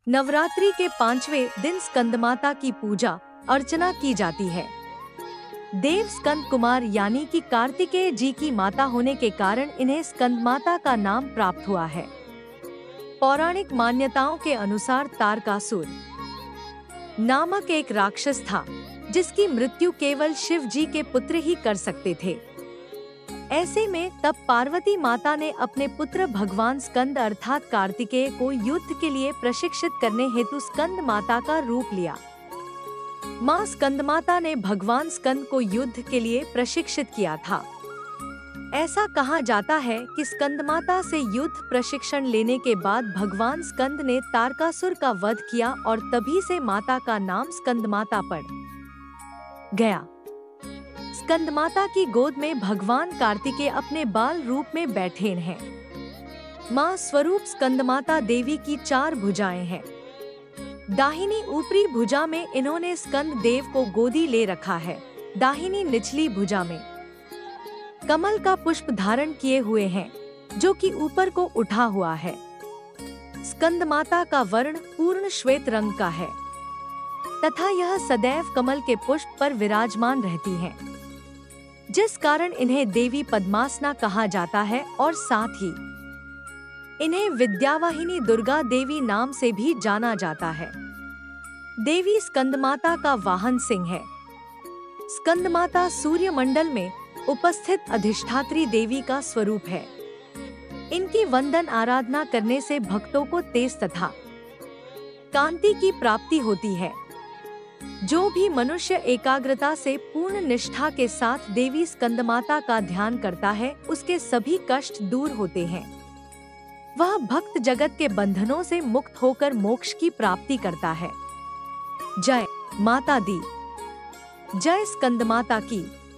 नवरात्रि के 5वें दिन स्कंदमाता की पूजा अर्चना की जाती है। देव स्कंद कुमार यानी कि कार्तिकेय जी की माता होने के कारण इन्हें स्कंदमाता का नाम प्राप्त हुआ है। पौराणिक मान्यताओं के अनुसार तारकासुर नामक एक राक्षस था, जिसकी मृत्यु केवल शिव जी के पुत्र ही कर सकते थे। ऐसे में तब पार्वती माता ने अपने पुत्र भगवान स्कंद अर्थात कार्तिकेय को युद्ध के लिए प्रशिक्षित करने हेतु स्कंद माता का रूप लिया। मां स्कंदमाता ने भगवान स्कंद को युद्ध के लिए प्रशिक्षित किया था। ऐसा कहा जाता है कि स्कंदमाता से युद्ध प्रशिक्षण लेने के बाद भगवान स्कंद ने तारकासुर का वध किया और तभी से माता का नाम स्कंदमाता पड़ गया। स्कंदमाता की गोद में भगवान कार्तिकेय अपने बाल रूप में बैठे हैं। मां स्वरूप स्कंदमाता देवी की 4 भुजाएं हैं। दाहिनी ऊपरी भुजा में इन्होंने स्कंद देव को गोदी ले रखा है। दाहिनी निचली भुजा में कमल का पुष्प धारण किए हुए हैं, जो कि ऊपर को उठा हुआ है। स्कंदमाता का वर्ण पूर्ण श्वेत रंग का है तथा यह सदैव कमल के पुष्प पर विराजमान रहती हैं, जिस कारण इन्हें देवी पद्मासना कहा जाता है और साथ ही इन्हें विद्यावाहिनी दुर्गा देवी नाम से भी जाना जाता है। देवी स्कंदमाता का वाहन सिंह है। स्कंदमाता सूर्य मंडल में उपस्थित अधिष्ठात्री देवी का स्वरूप है। इनकी वंदन आराधना करने से भक्तों को तेज तथा कांति की प्राप्ति होती है। जो भी मनुष्य एकाग्रता से पूर्ण निष्ठा के साथ देवी स्कंदमाता का ध्यान करता है, उसके सभी कष्ट दूर होते हैं। वह भक्त जगत के बंधनों से मुक्त होकर मोक्ष की प्राप्ति करता है। जय माता दी, जय स्कंदमाता की।